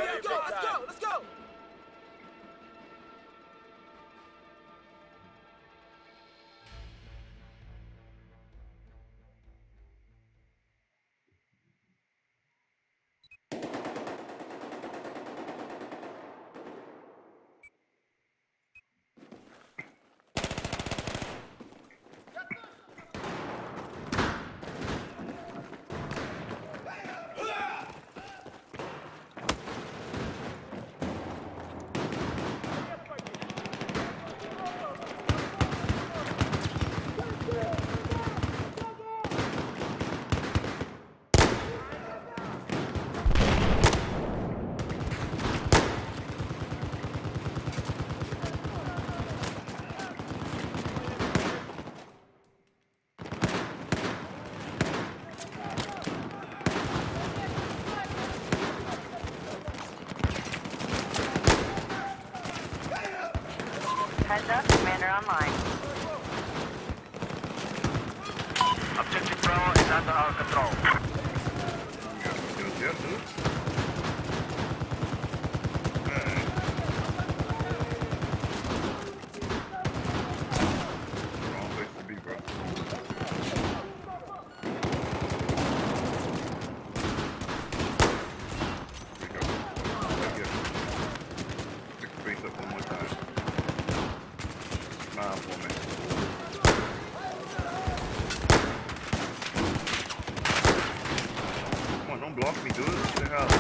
Let's go! Heads up, Commander online. Objective Bravo is under our control. Block me, dude. What the hell?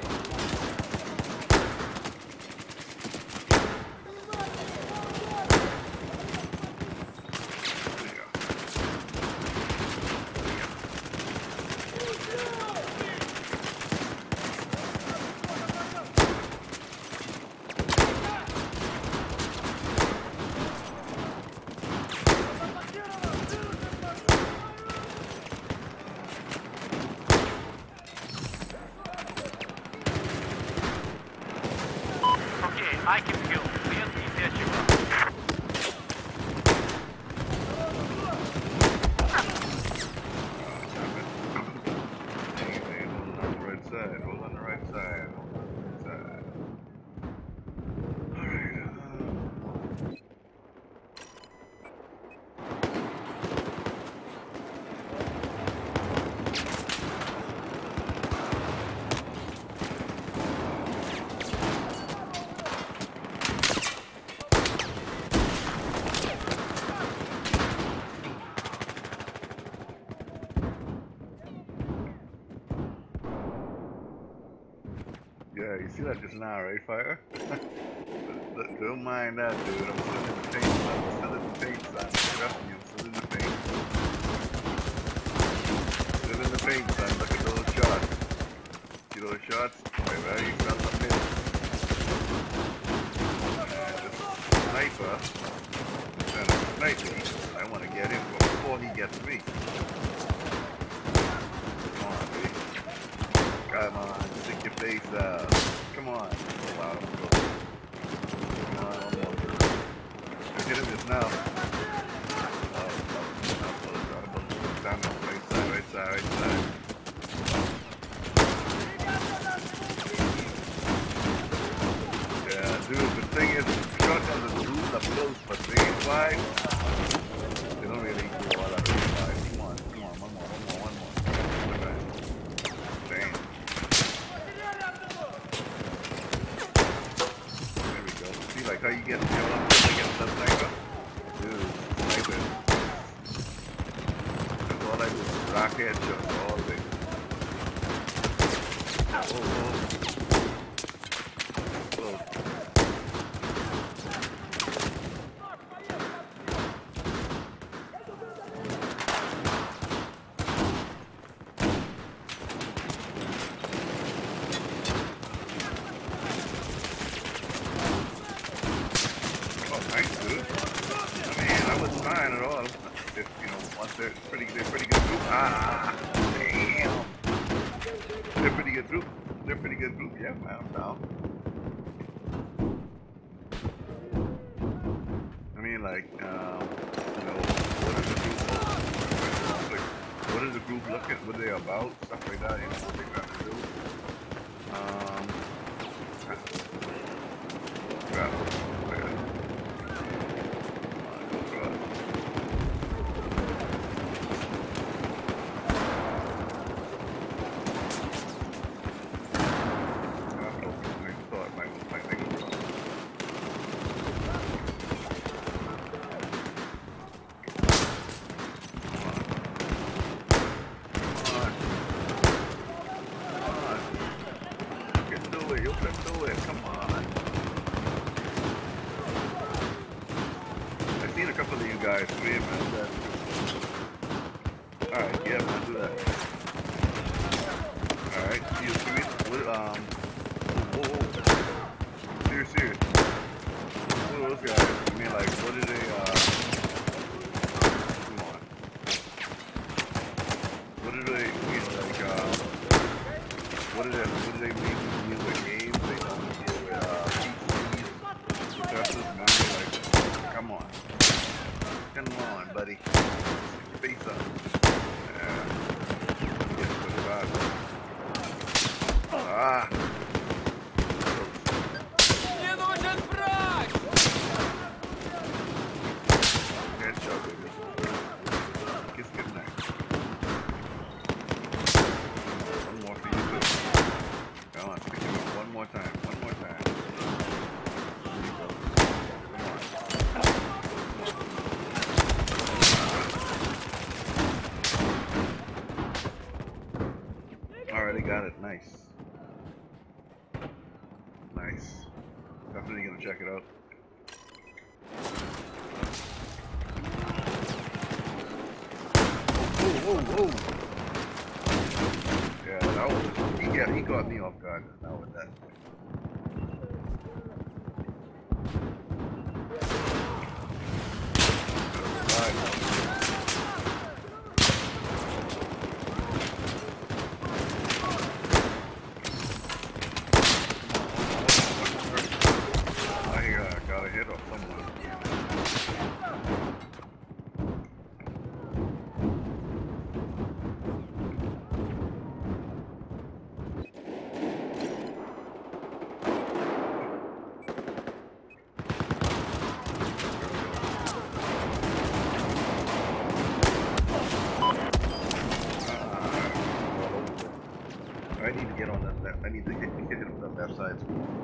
I can feel clear initiative. Hold on the right side. Yeah, you see that just now, right, Fire? Don't mind that, dude. I'm still in the paint, son. I'm still in the paint, son. Trust me, I'm still in the paint. Still in the paint, son. Look at those shots. See those shots? Right, you fell in the pit. This sniper is trying to snipe me. I want to get him before he gets me. Come on, baby. Come on, stick your face out. Come on. Wow, come on, one more. Look at him just now. Down the right side. Yeah, dude, the thing is, shotguns are rules up close, but they ain't wide. They don't really do all that really wide. Come on, one more. Dang. There we go. See, like how you get against that sniper? Dude, sniper. That's all I do is rock headshots all day. Oh. They're pretty good group. Damn. They're pretty good group. Yeah, man, I'm down. I mean, like, what is the group looking? What are they about? Stuff like that. You know what they got to do. it. You can do it. Come on. I've seen a couple of you guys scream at that. Alright, yeah, man, do that. Alright, you scream. Whoa. Serious. What are those guys? I mean, like, what do they, come on. What do they mean, like, what do they mean with games? They don't deal with, PCs, successes, man, like, come on. Come on, buddy. Stick your face up. Yeah. Yes, put it back. Ah. Got it. Nice. Definitely gonna check it out. Whoa. Yeah, that was. He caught me off guard. Not with that. I need to get on that left. I need to hit it on the left side.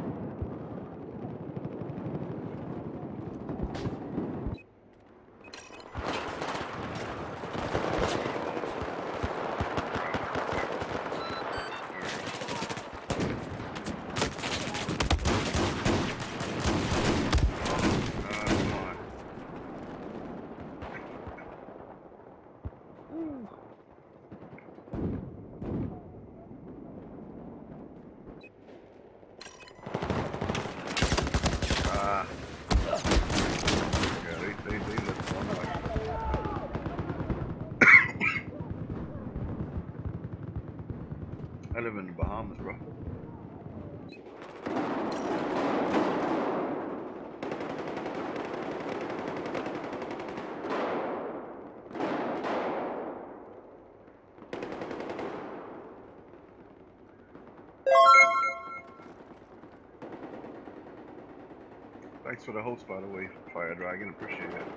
I live in the Bahamas, bro. Thanks for the host, by the way, Fire Dragon. Appreciate it.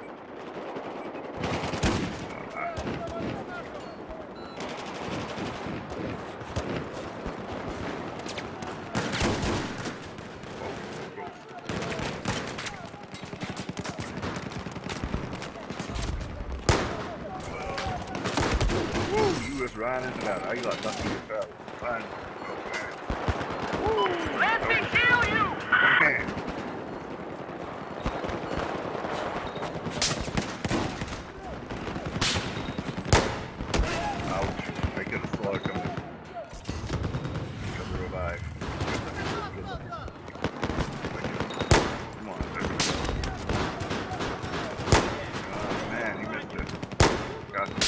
Just ran into that. I got lucky as hell. Fine. Let me kill you! Man. Ouch. I could have saw it coming. Come to revive. Come on. Oh man, he missed it. Got it.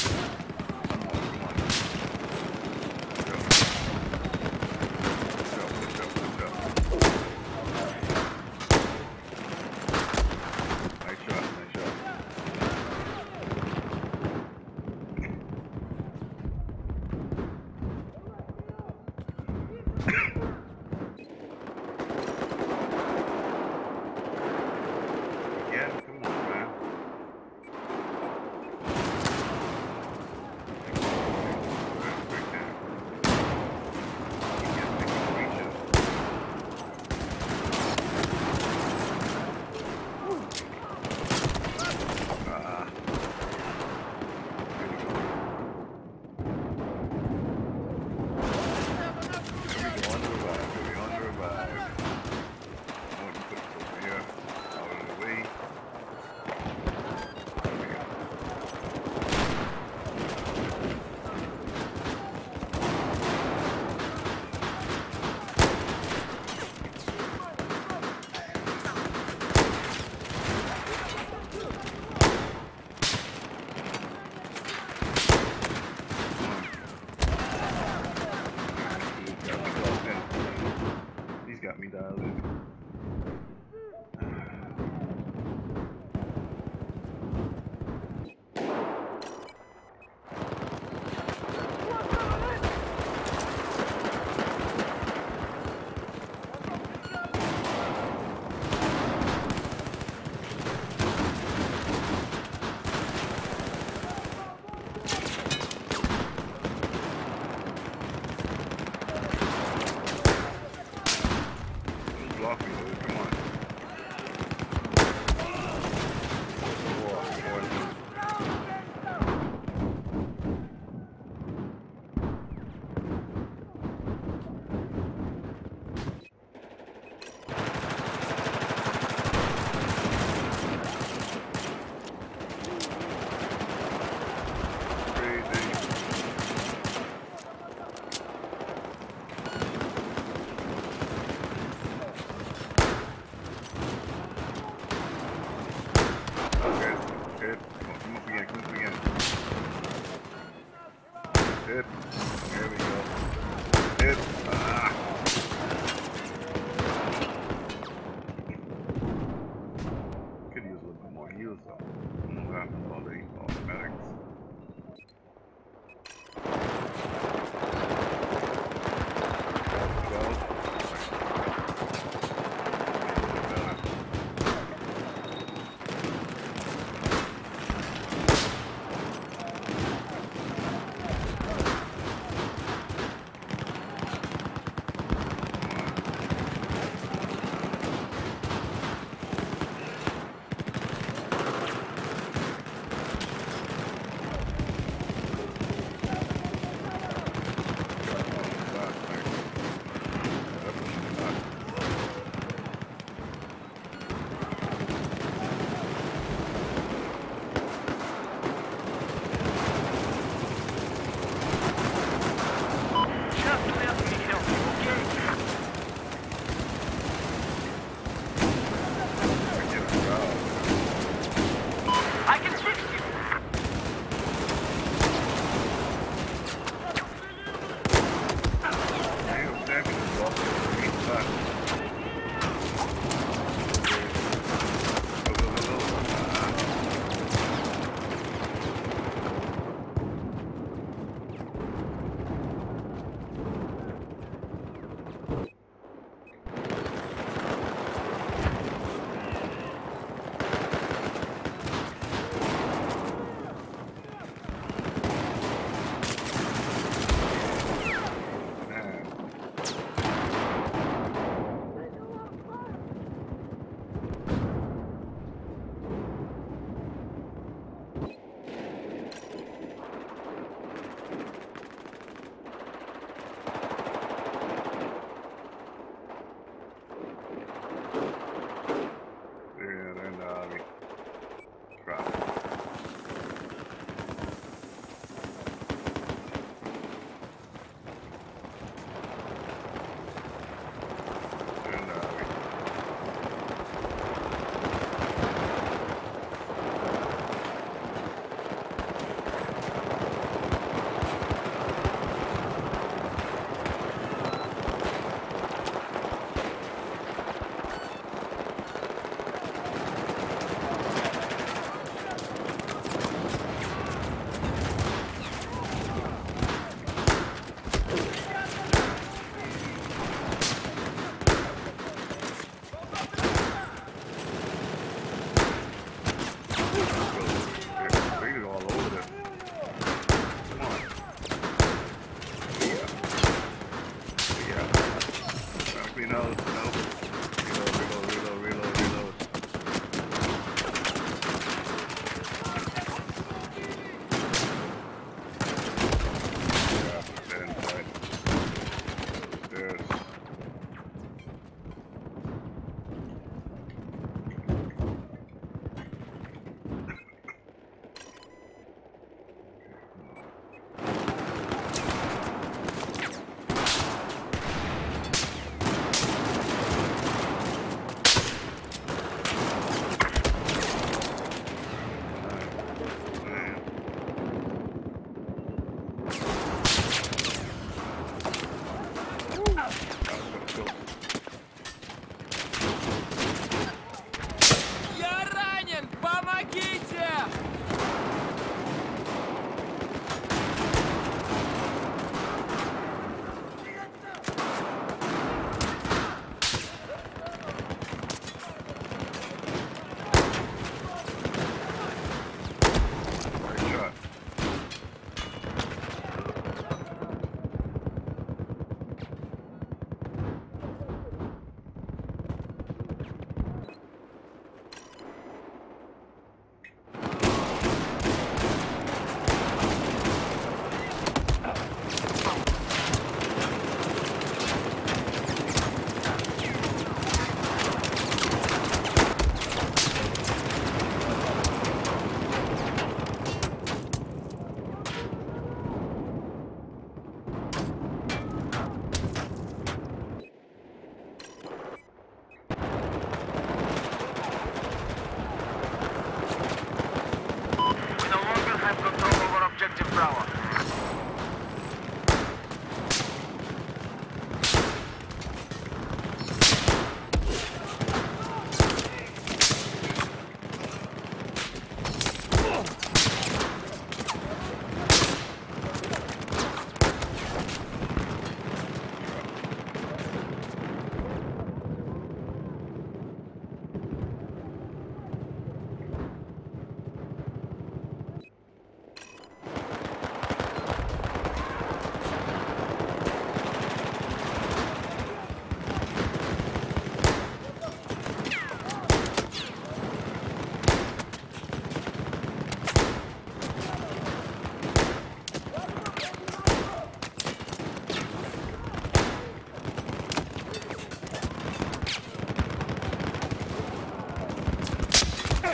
block me, dude. Come on.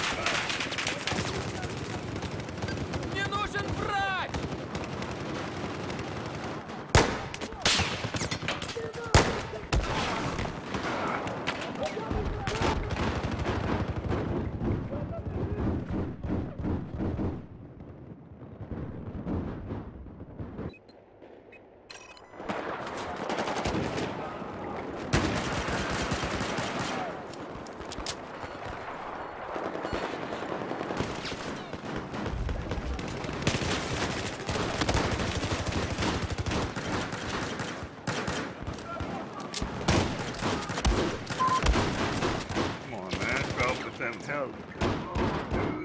Мне нужен врач! Come on, man. 12% health. Dude.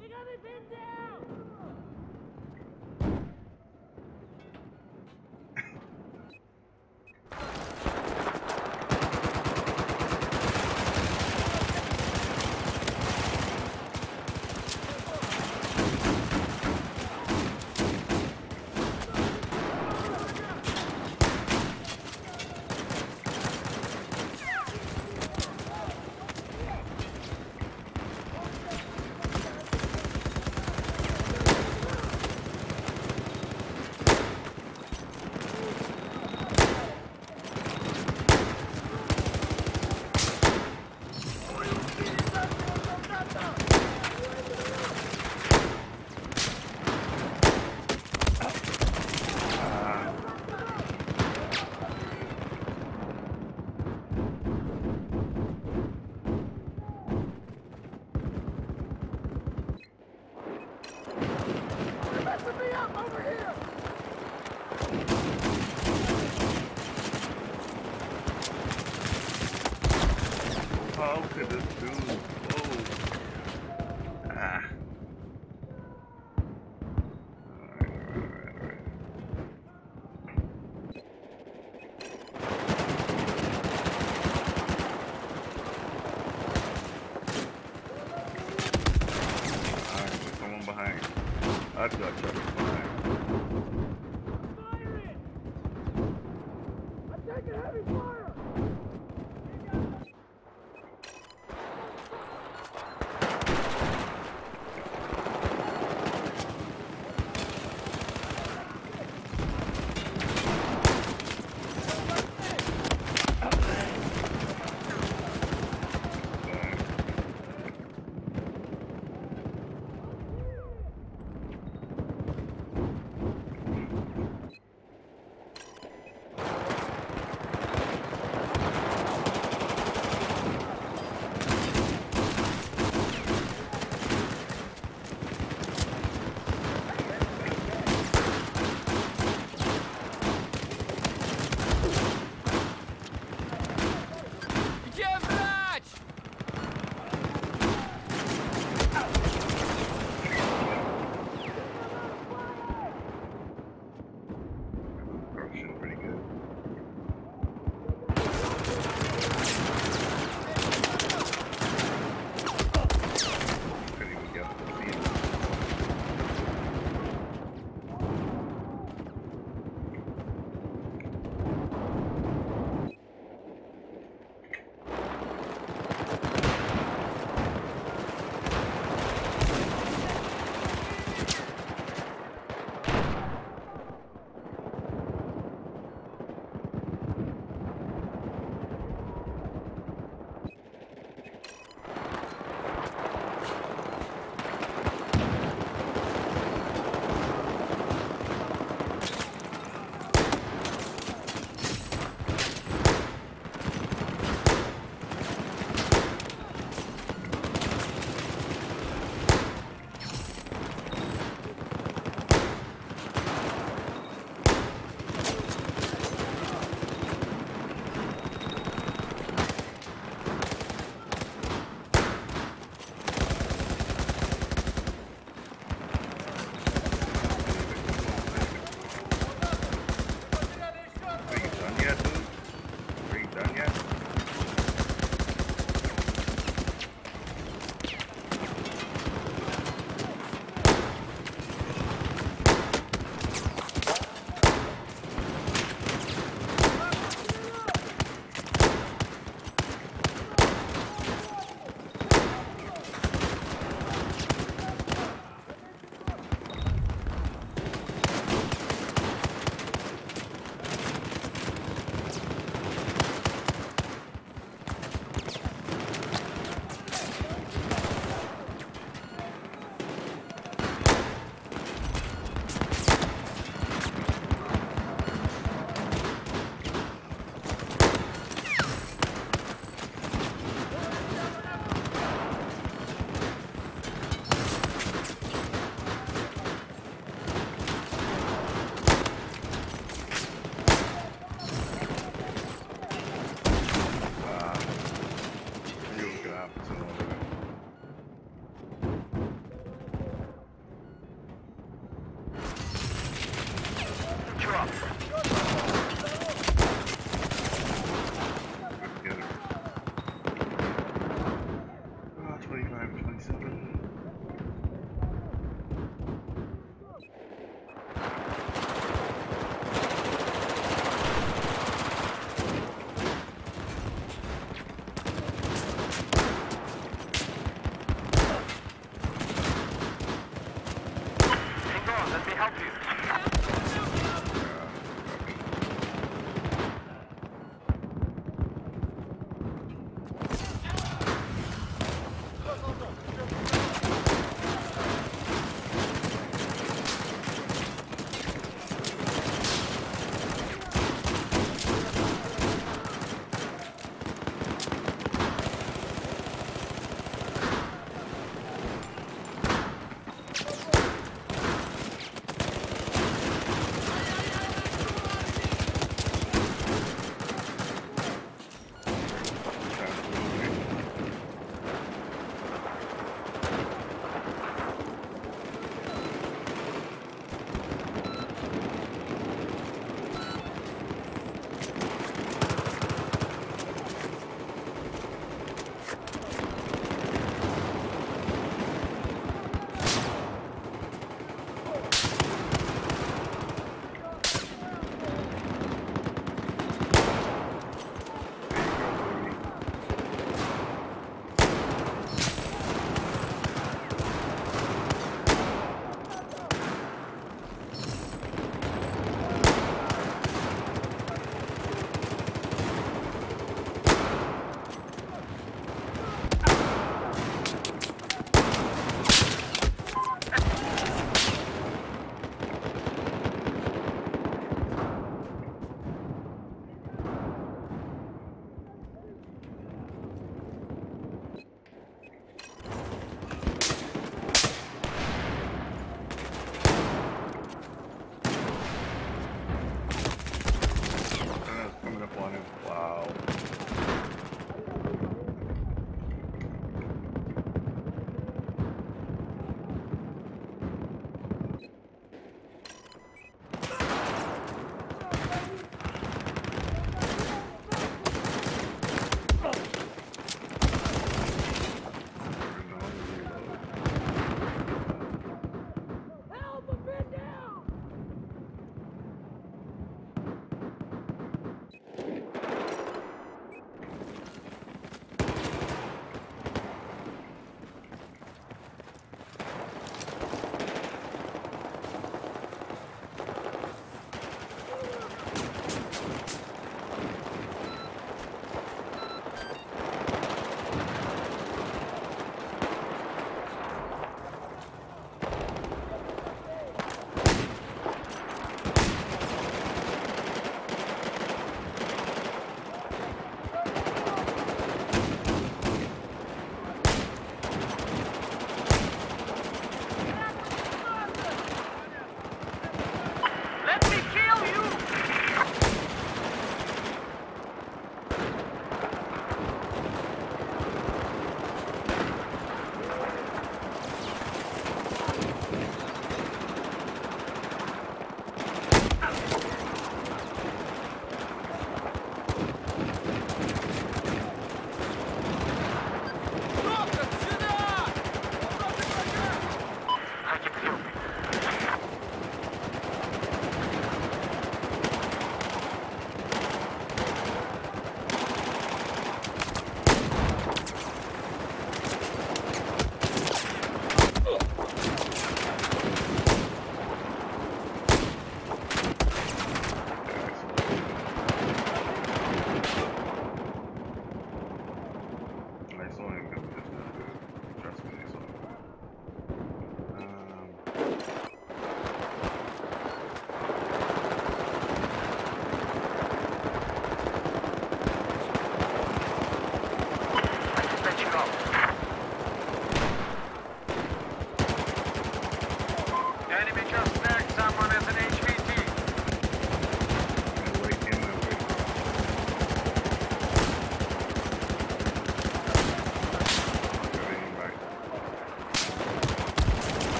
How could this dude? Whoa. Ah. Alright. Alright, there's someone behind. I got Chuck behind. I'm taking heavy fire!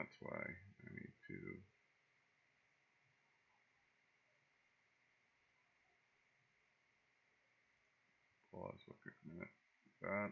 that's why I need to pause for a quick minute. That.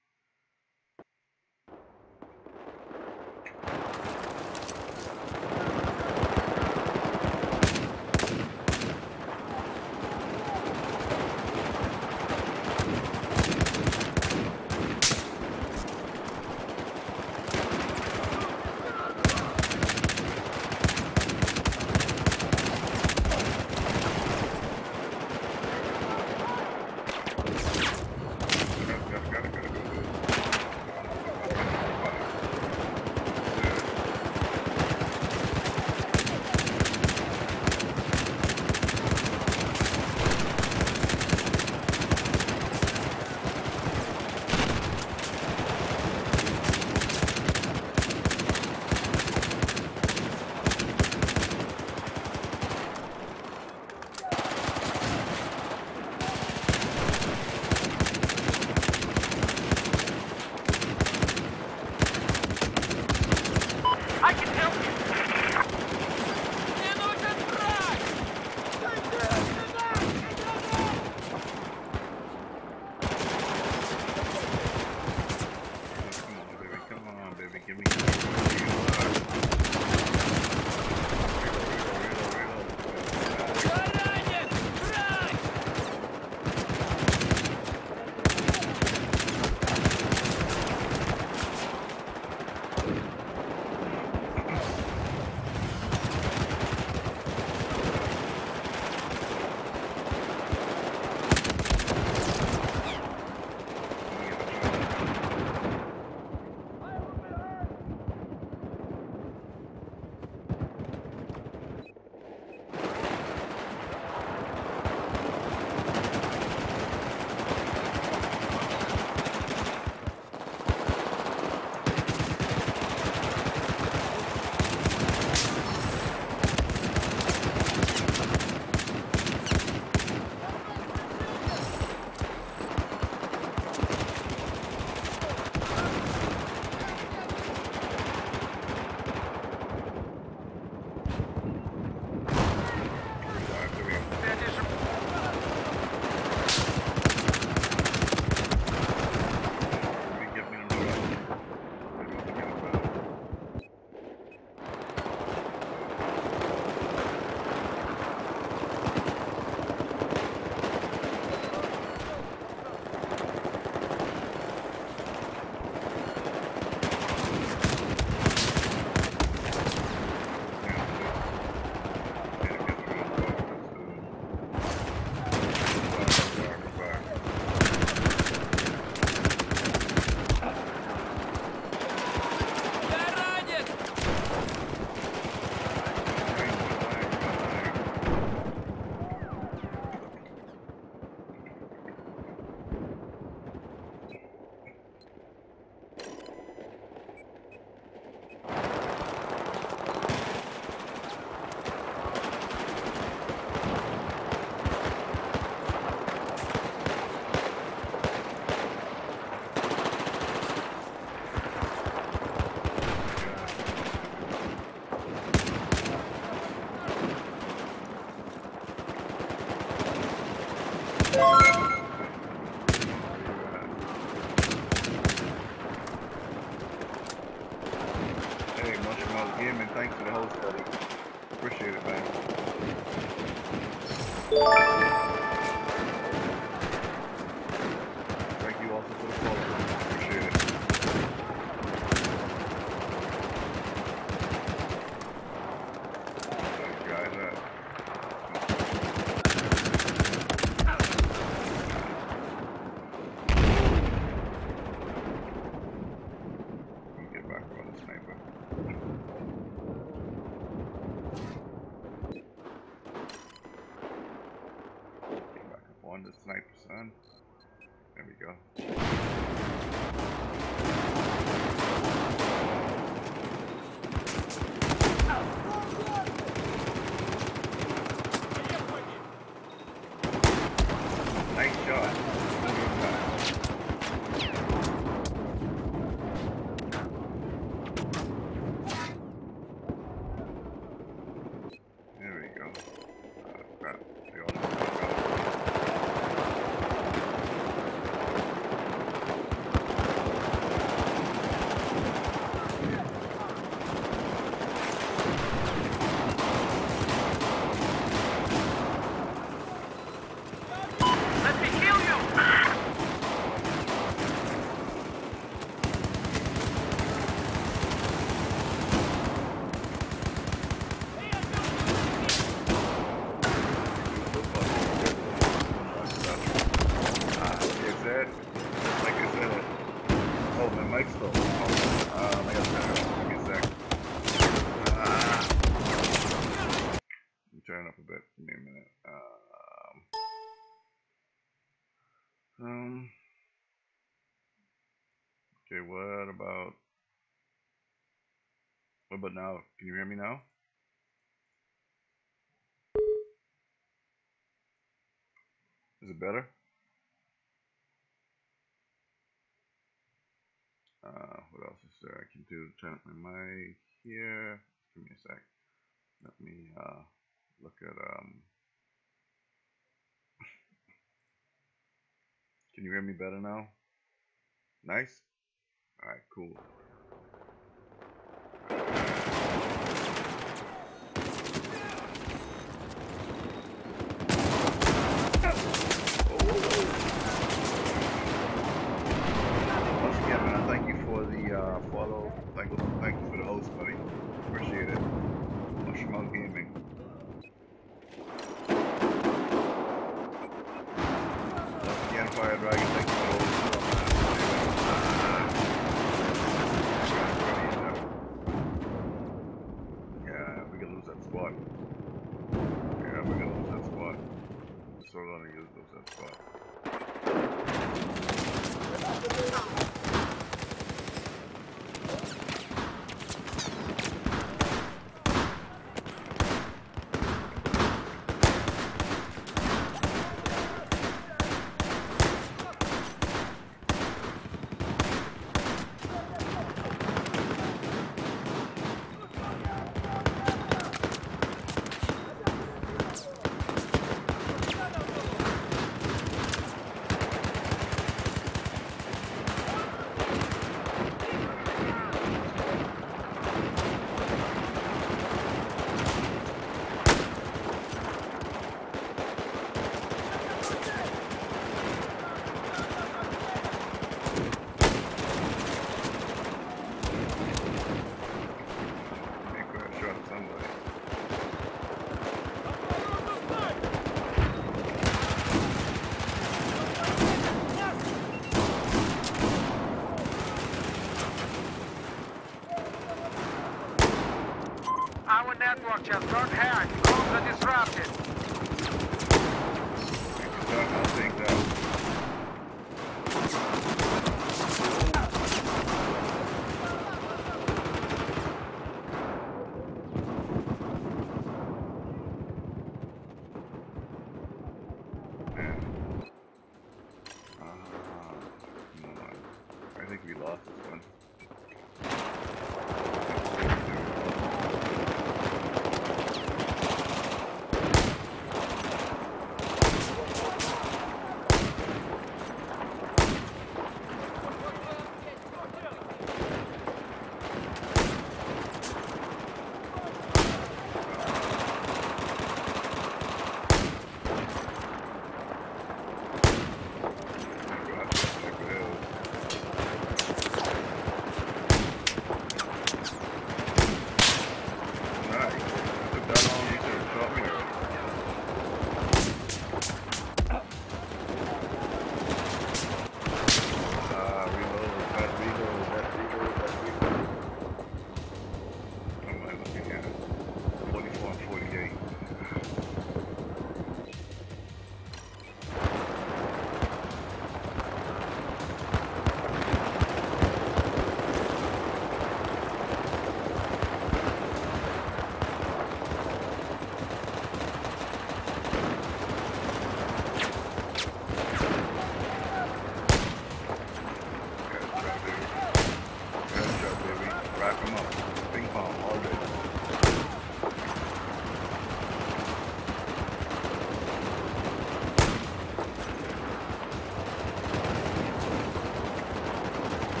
Gaming, thanks for the host, buddy. Appreciate it, man. Thank you also for the follow. Appreciate it. Thanks, guys. Get back on the sniper. On the sniper, son. There we go. Nice shot. Um. Okay. What about now? Can you hear me now? Is it better? What else is there I can do? Turn up my mic here. Give me a sec. Let me look at Can you hear me better now? Nice. All right. Cool. Once again, man, thank you for the follow. Thank you for the host, buddy. Appreciate it. Mushmug Gaming. Once again, Fire Dragon, thank you for the host. Yeah, we can lose that spot. Yeah, we're gonna lose that spot. So gonna lose that spot. Our network just got hacked. Calls are disrupted. I'll take that. I think we lost this one.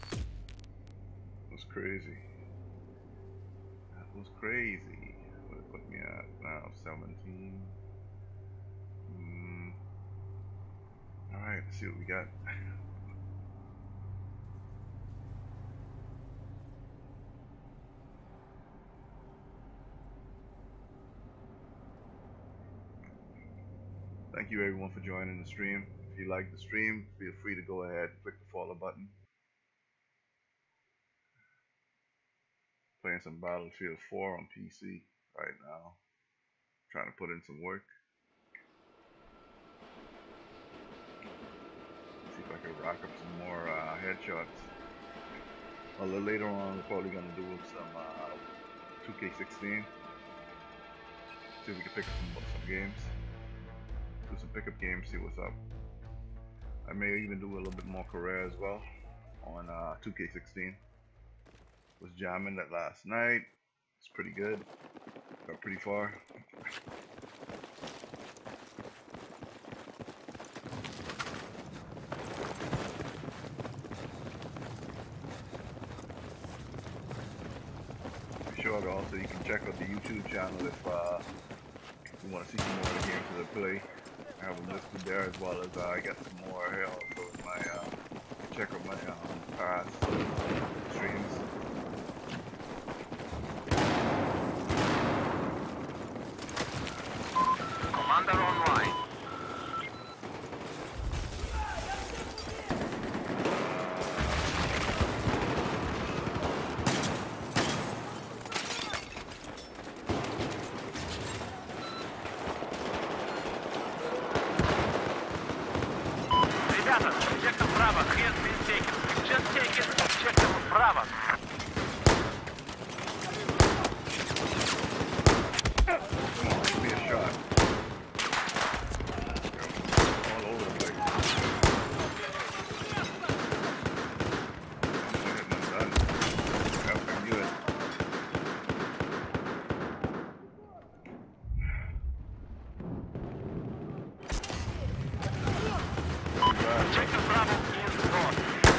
Crazy. That was crazy. But put me at now 17. Alright, let's see what we got. Thank you everyone for joining the stream. If you like the stream, feel free to go ahead and click the follow button. Playing some Battlefield 4 on PC right now. Trying to put in some work. See if I can rack up some more headshots. A little later on, we're probably going to do some 2K16. See if we can pick up some games. Do some pickup games, see what's up. I may even do a little bit more career as well on 2K16. Was jamming that last night. It's pretty good. Got pretty far. Be sure also you can check out the YouTube channel if you want to see some more of the games that I play. I have them listed there, as well as I got some more here also in my check out my past streams. Commander online. Ребята, objective Bravo has been taken. We've just taken objective Bravo. Give me a shot. All over the place. I'm done. Helping you it. Objective Bravo is gone.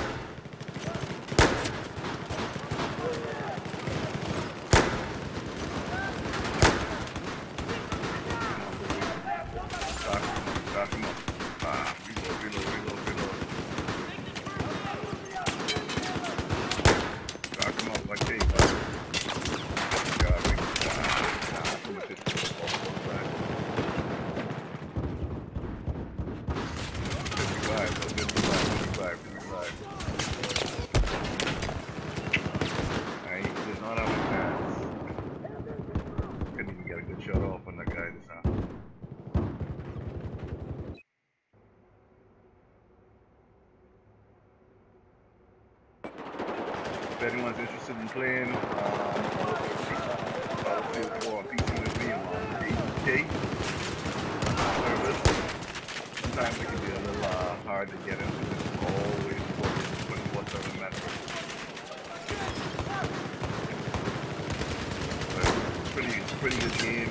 Stock him up. Reload. Stock him up like cake. God, we put this off the side. 55. He did not have a chance. Couldn't even get a good shot off on that guy this time. If anyone's interested in playing Battlefield 4 on PC with me, I'm on 8K service. Sometimes it can be a little hard to get into this always working 24/7 method. But it's a pretty good game.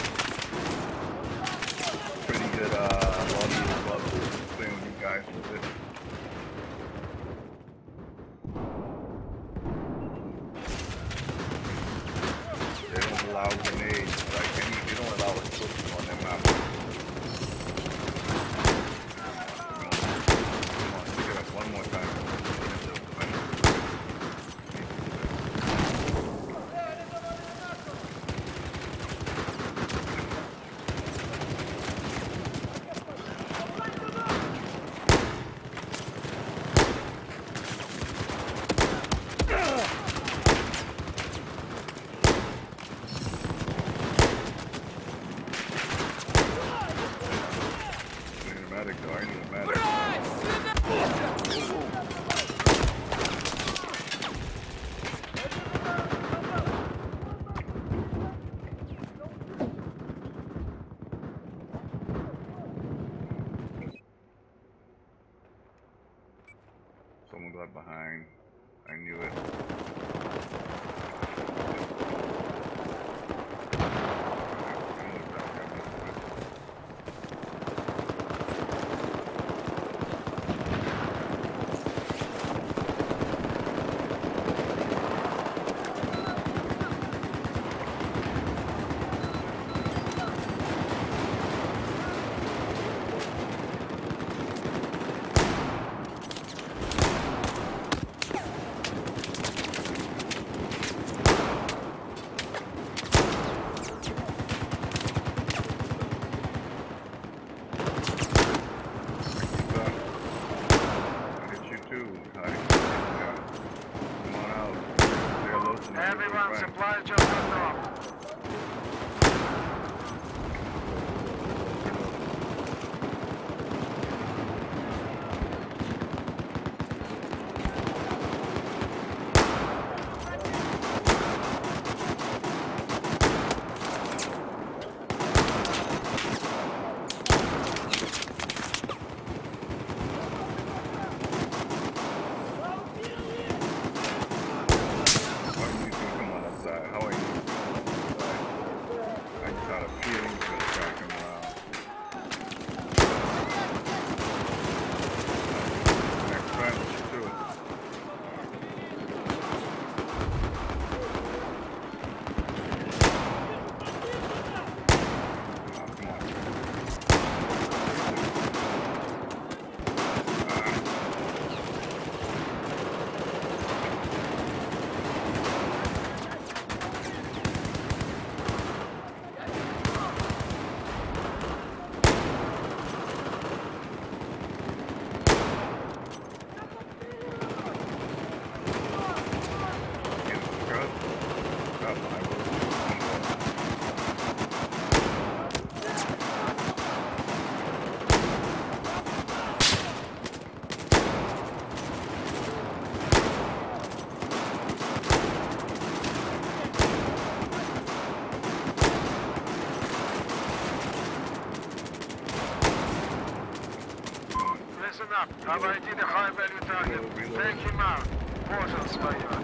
Pretty good lobby as well. Playing with you guys a little bit. They don't allow grenades, like they don't allow explosions on their map. Come on, pick it up one more time. got a feeling it's gonna track him around. Next time, we should do it. Listen up. Have I did a high value target? Take him out. Portion Slayer.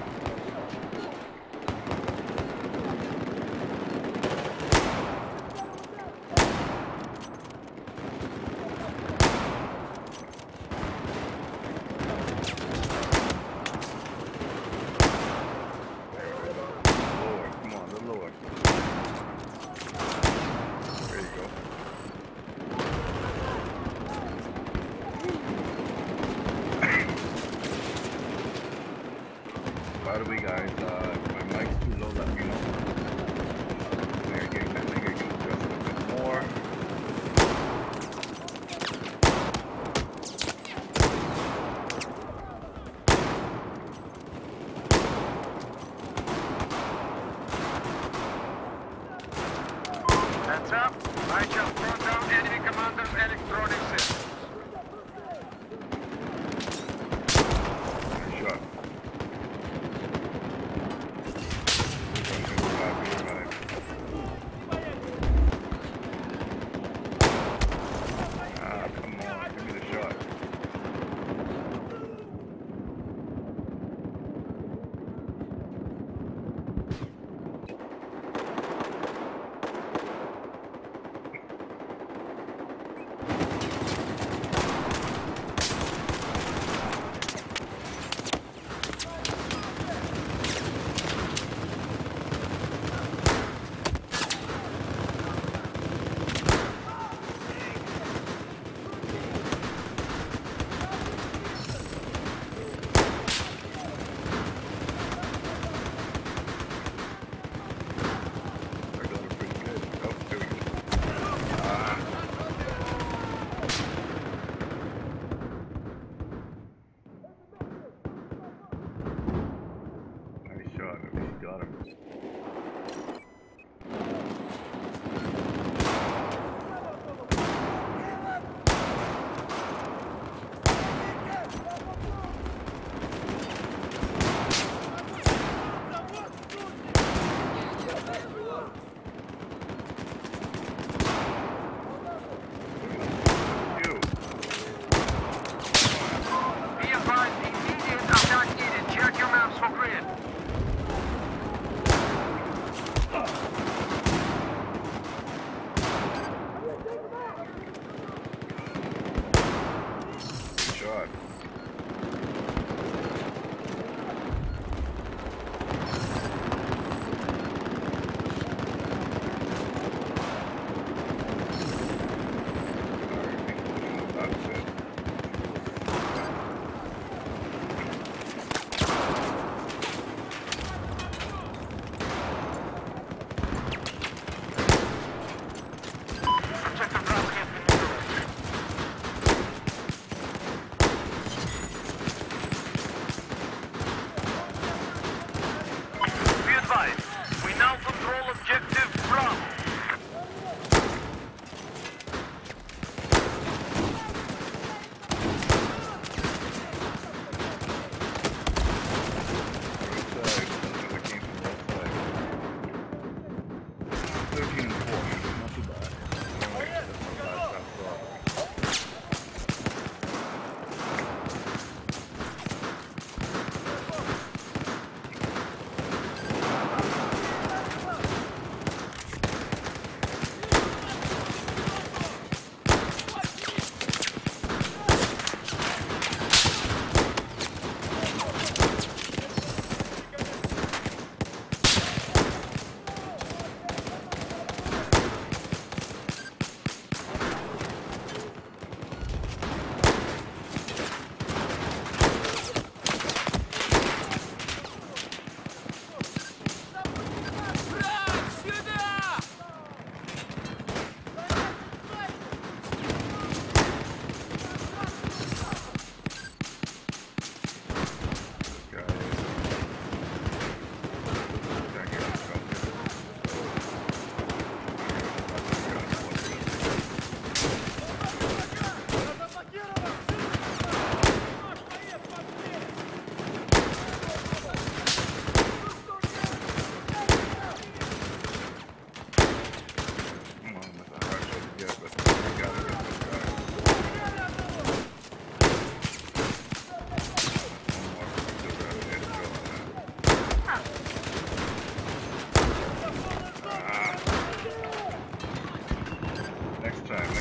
By the way, guys, if my mic's too low, let me know. I think I can adjust it a bit more. Heads up. I just brought down enemy commander's electronic system. Nice shot. Come on, give me the shot.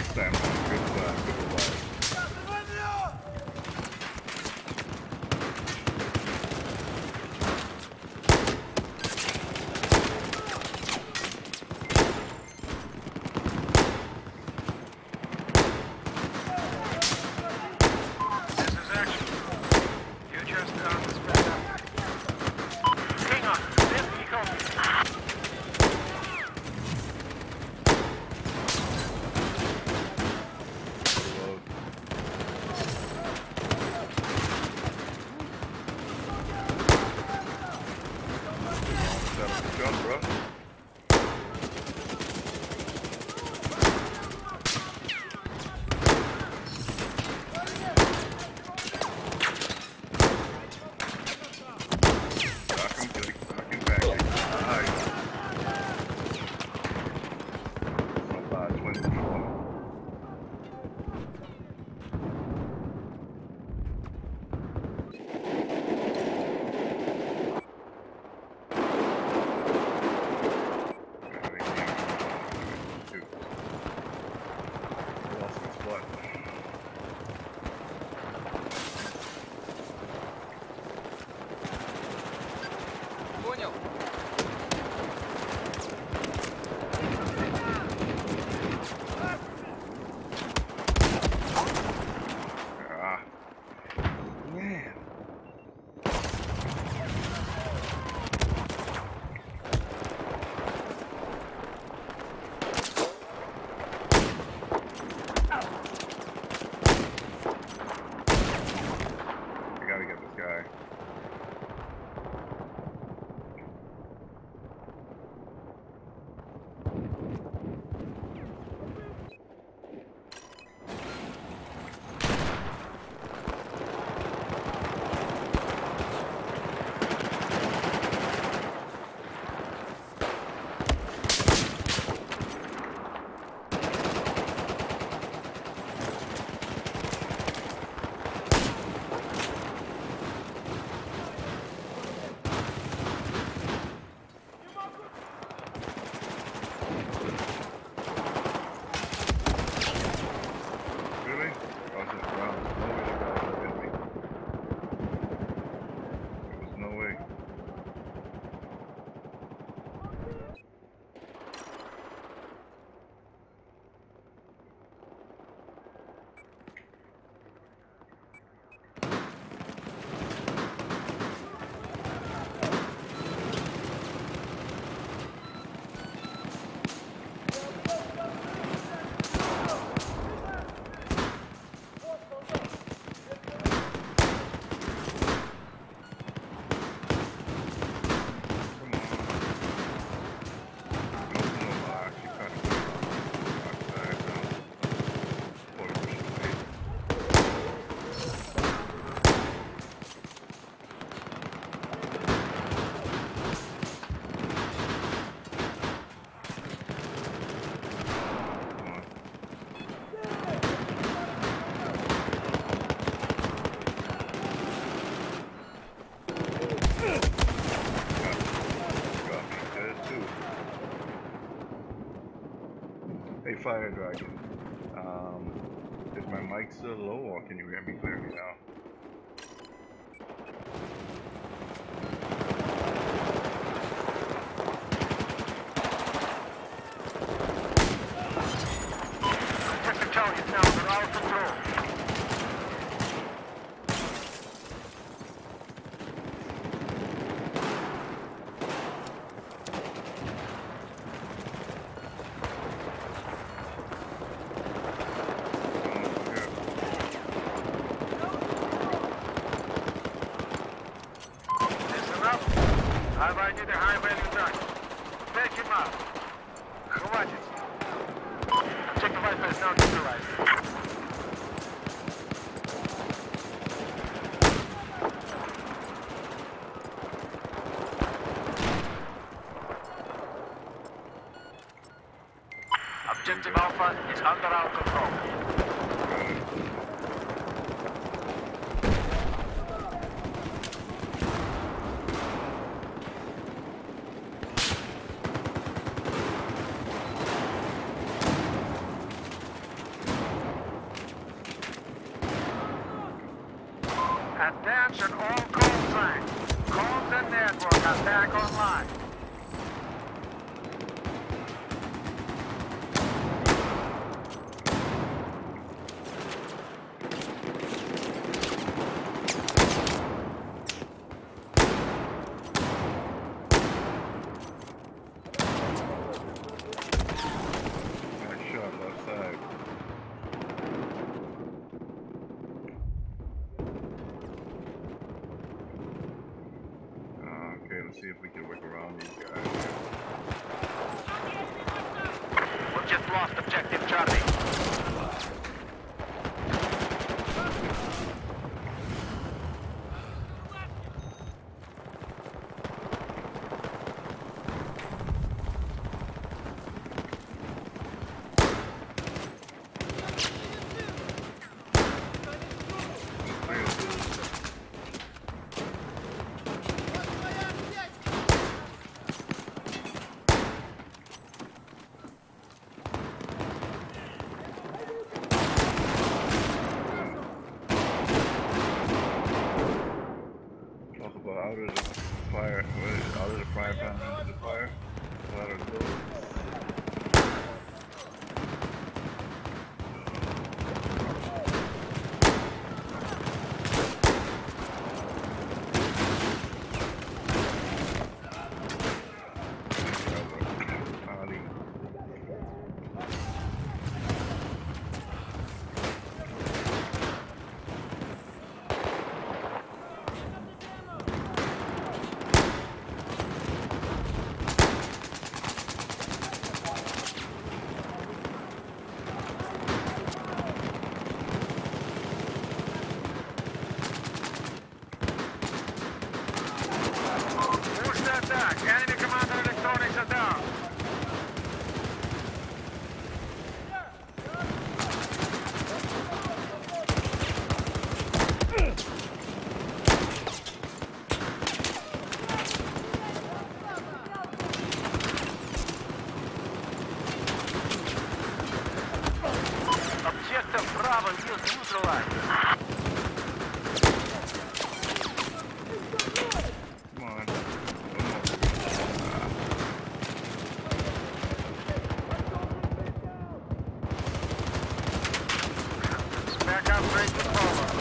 Sam, goodbye. This is action. You just split up. Hang on. This vehicle. Jump, bro. Fucking back. Nice. So far, 24. Lost my spot. Понял. Ah. Man. I gotta get this guy. Really? I was just around. There was no way. Hey, Fire Dragon. Is my mic still low, or can you hear me clearly now? Objective Charlie is now under our control. Listen up. Обойди the high-value target. Take him out. Хватит. Objective Alpha is now neutralized. Objective Alpha is under our control. lost objective Charlie. Talk about out of the fire, out of the fire pan into the fire. Out of the door. Push the attack. Enemy commander electronics are down. Objective Bravo is neutralized. Come on. Backup breaking over.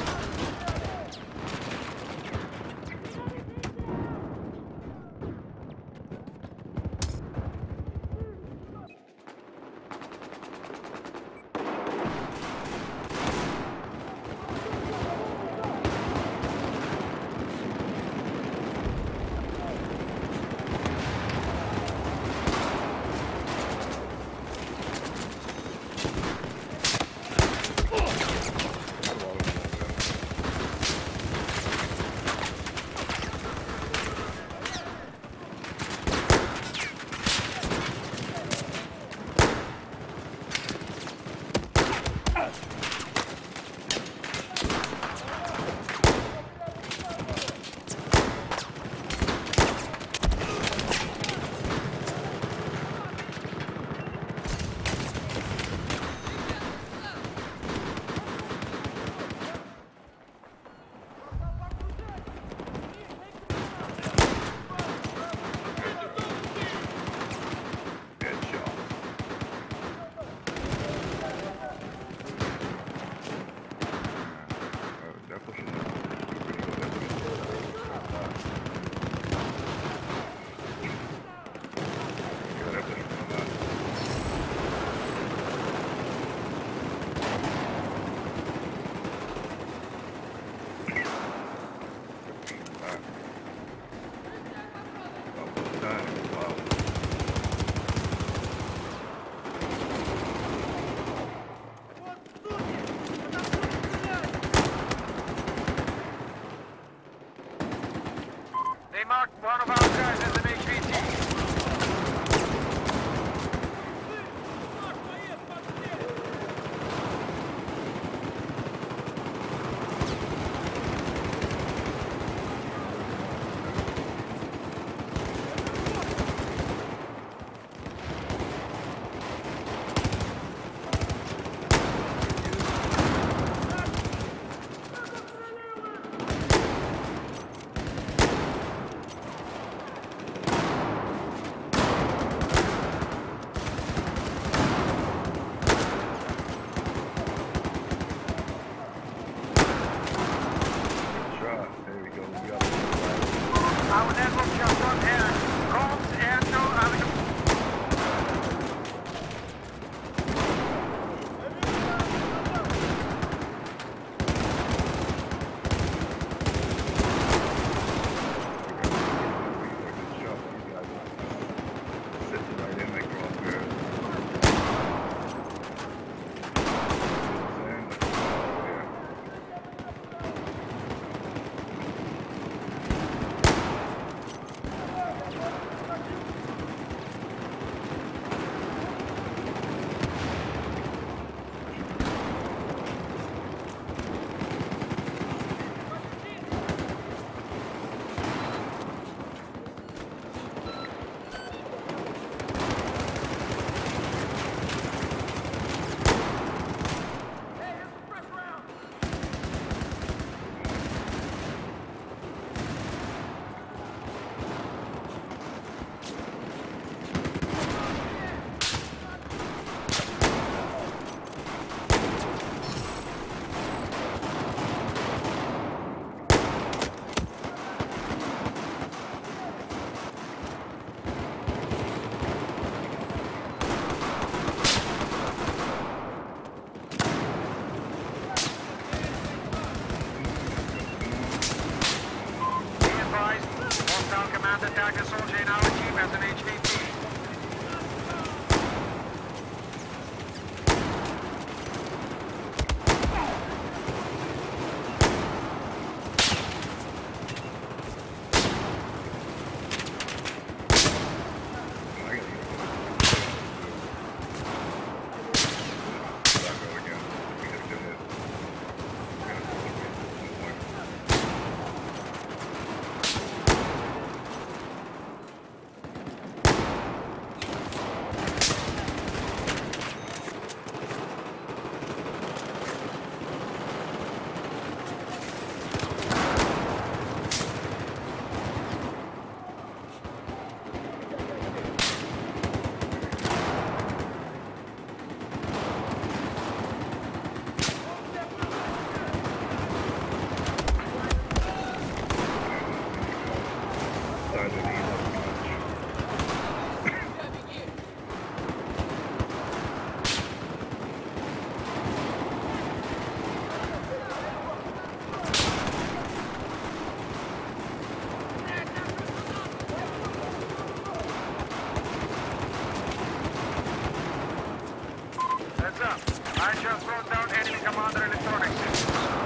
I just brought down enemy commander electronics.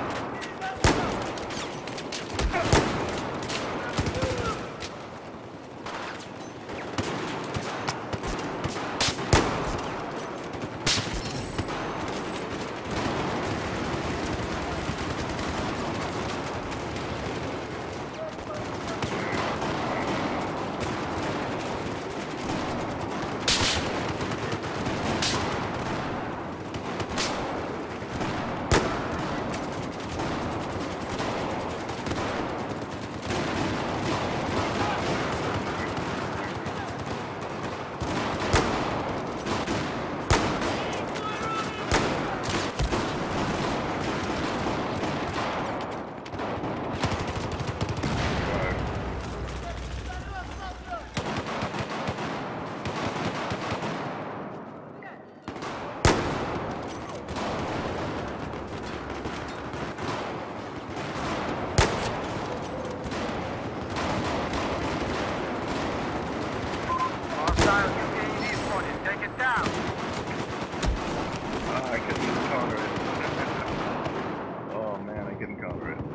I couldn't counter it. Oh man, I couldn't counter it.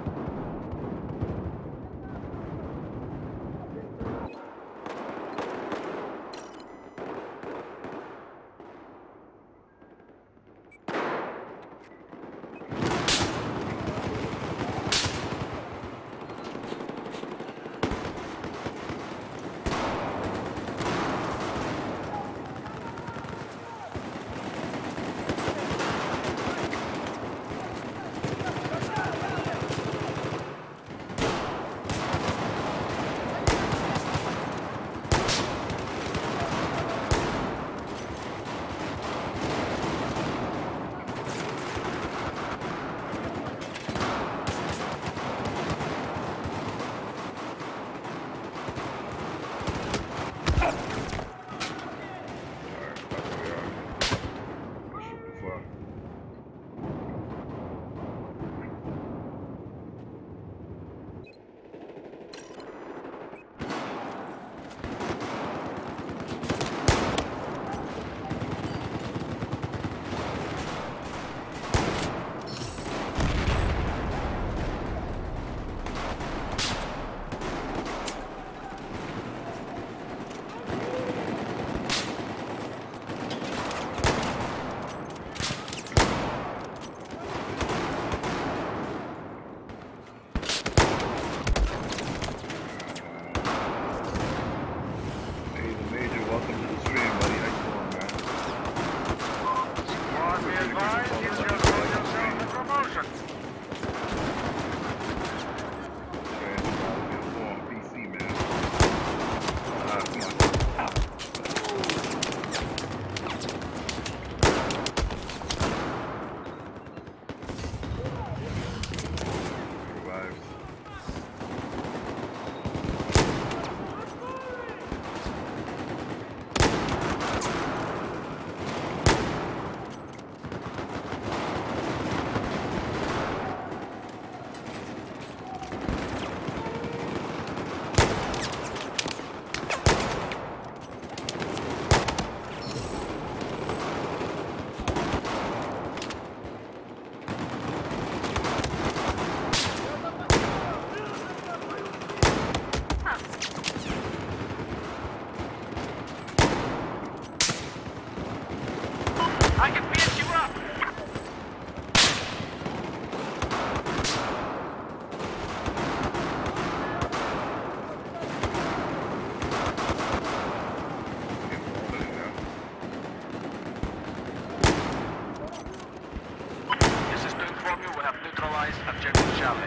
Objective Charlie.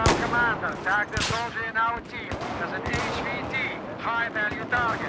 Ground commander, tag the soldier in our team as an HVT, high-value target.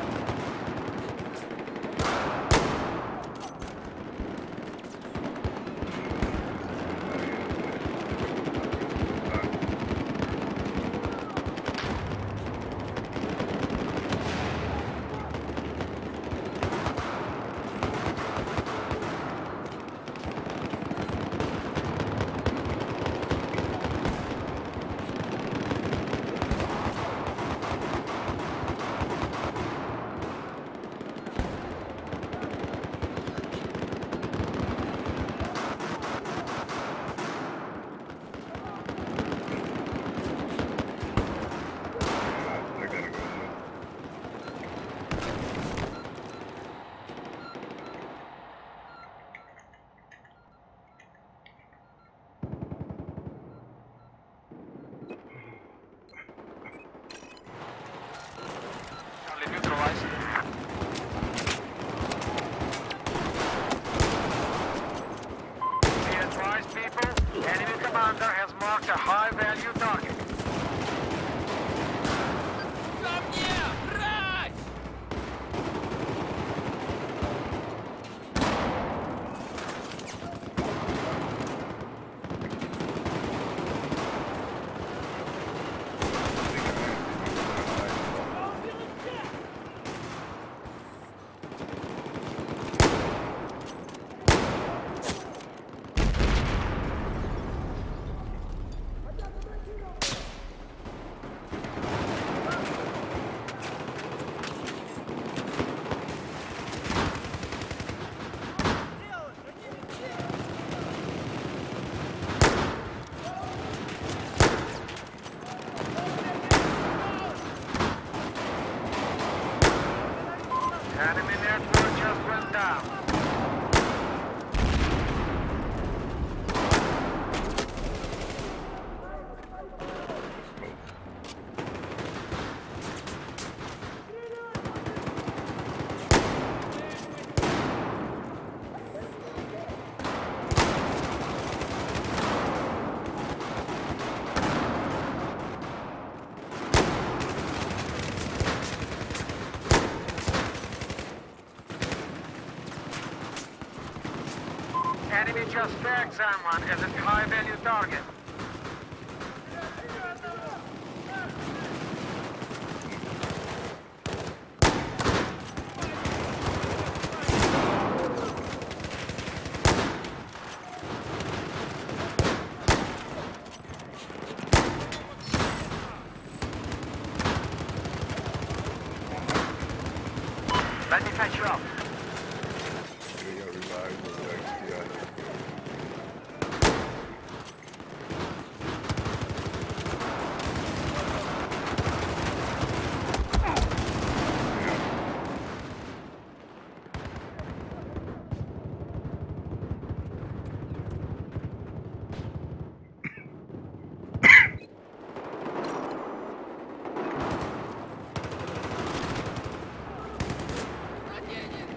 Marked a high-value target. Ко мне! Брать! Enemy network just went down. Enemy just tagged someone as a high-value target. Let me catch you up. Противник!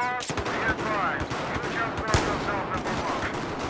be advised. You just got yourself a promotion.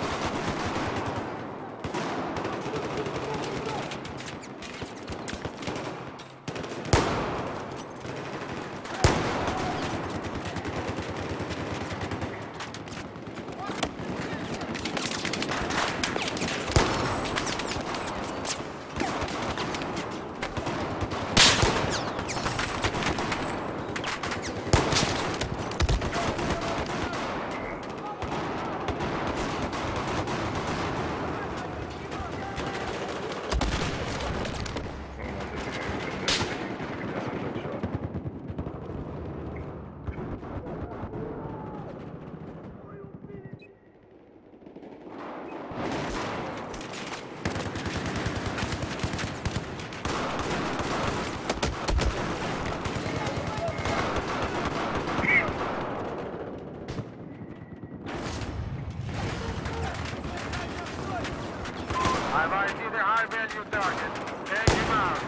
I've identified a high-value target. Take him out.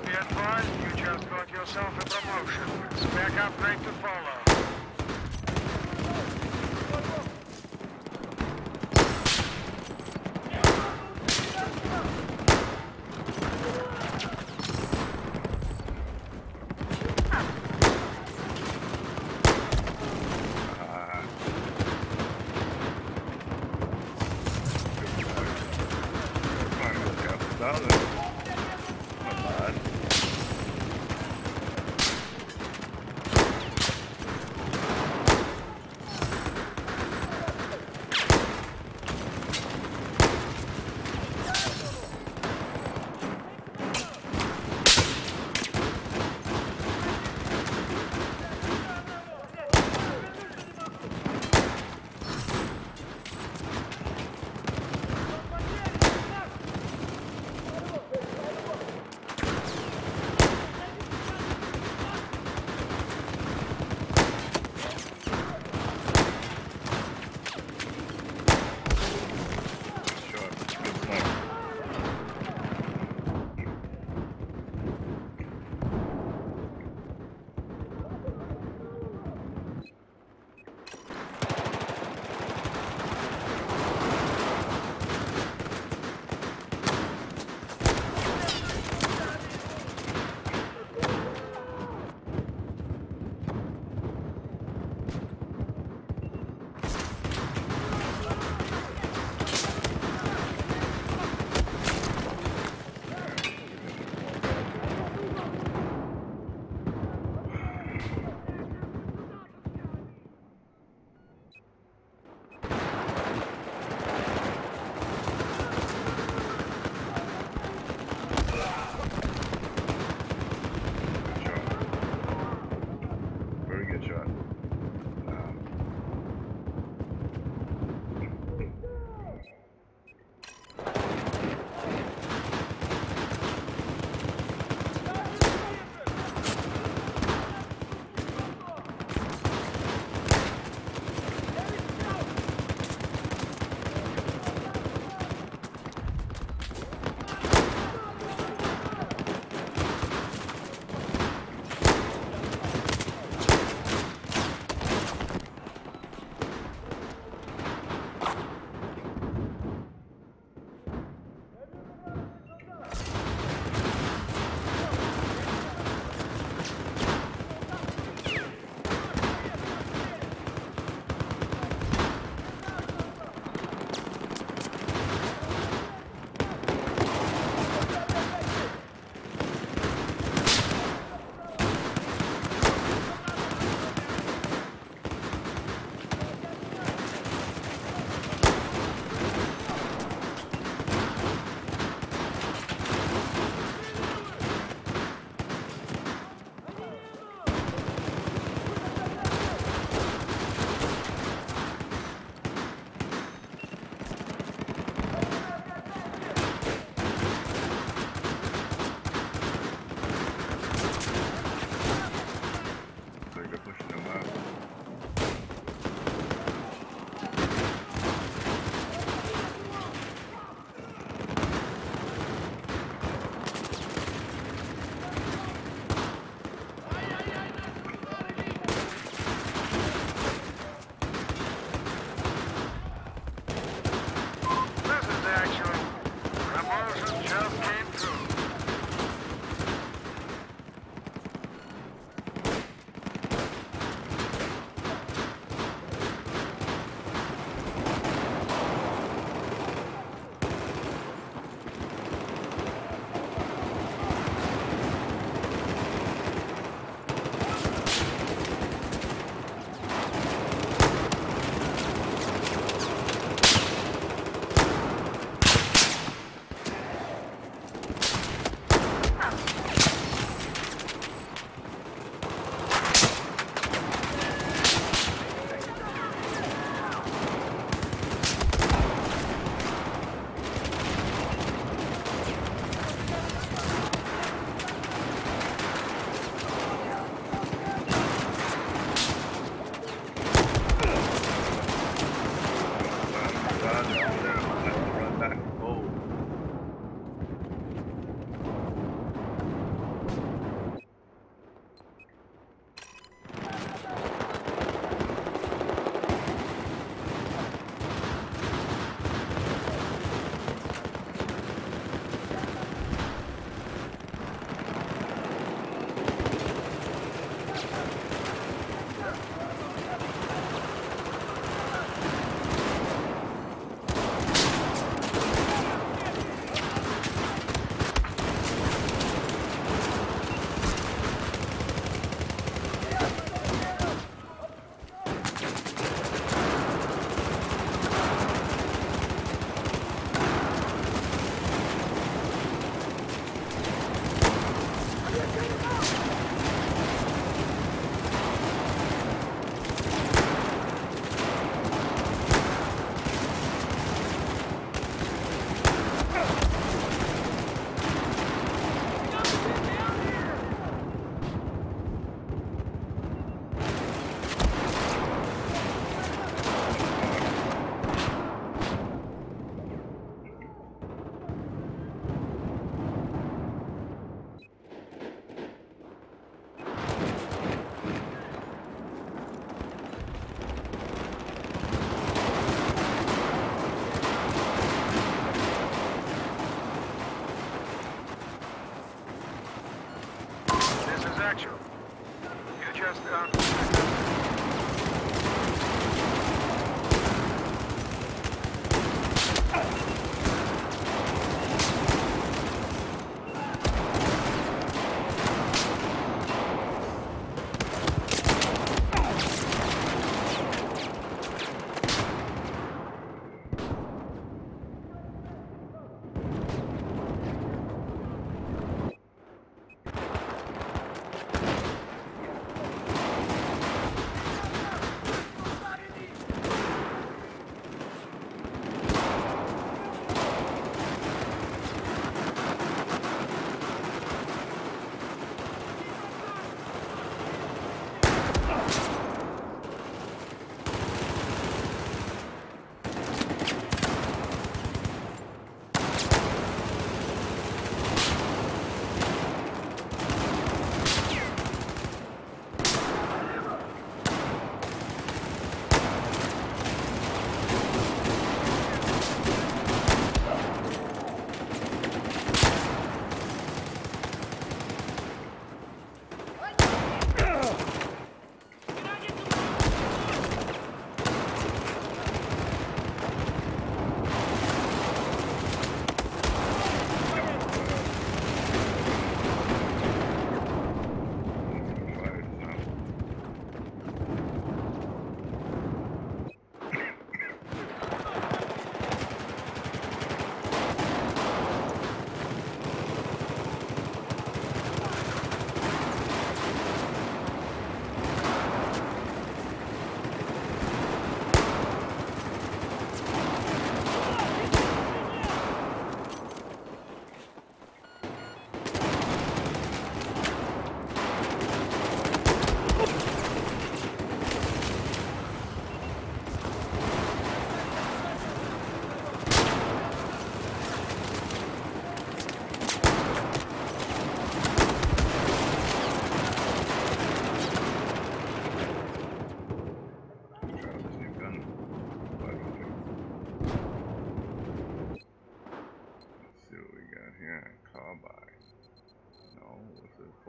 Be advised, you just got yourself a promotion. Spec upgrade to follow.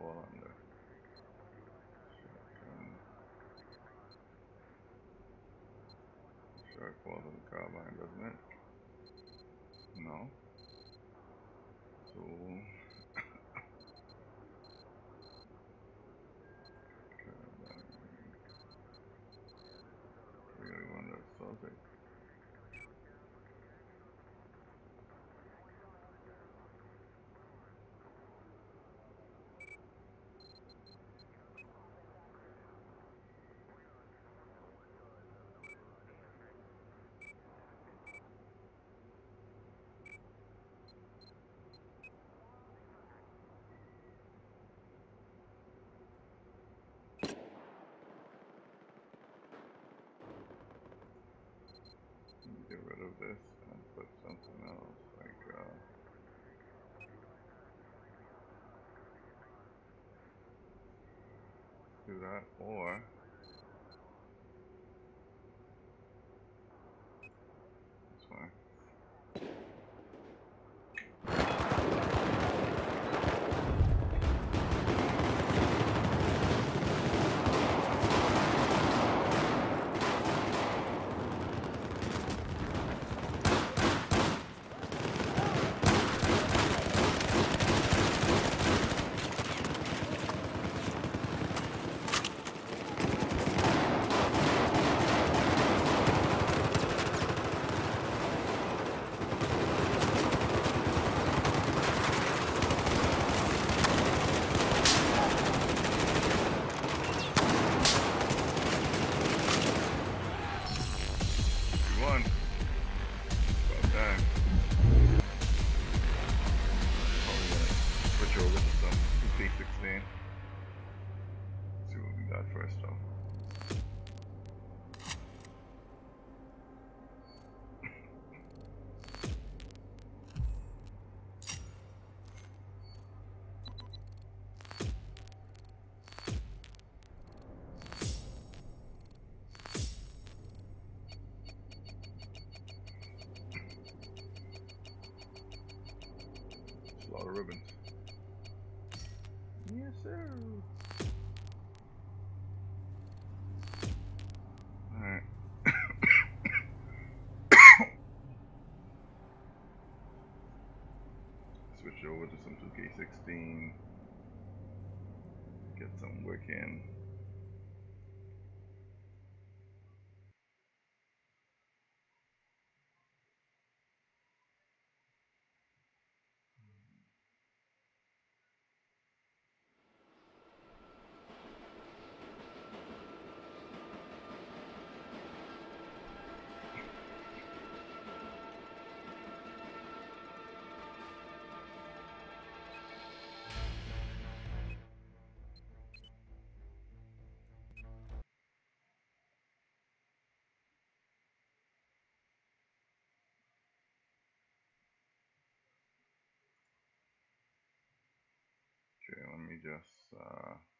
fall under? Shotgun. Sure it falls on the carbine, doesn't it? No. Tool. Carbine. Really wonder something. Get rid of this and put something else like do that, or that's fine. You won. About time. Probably gonna switch over to some P16. See what we got first though. It's a lot of ribbons. Yes, sir. Alright. Switch over to some 2K16. Get some work in. Okay, let me just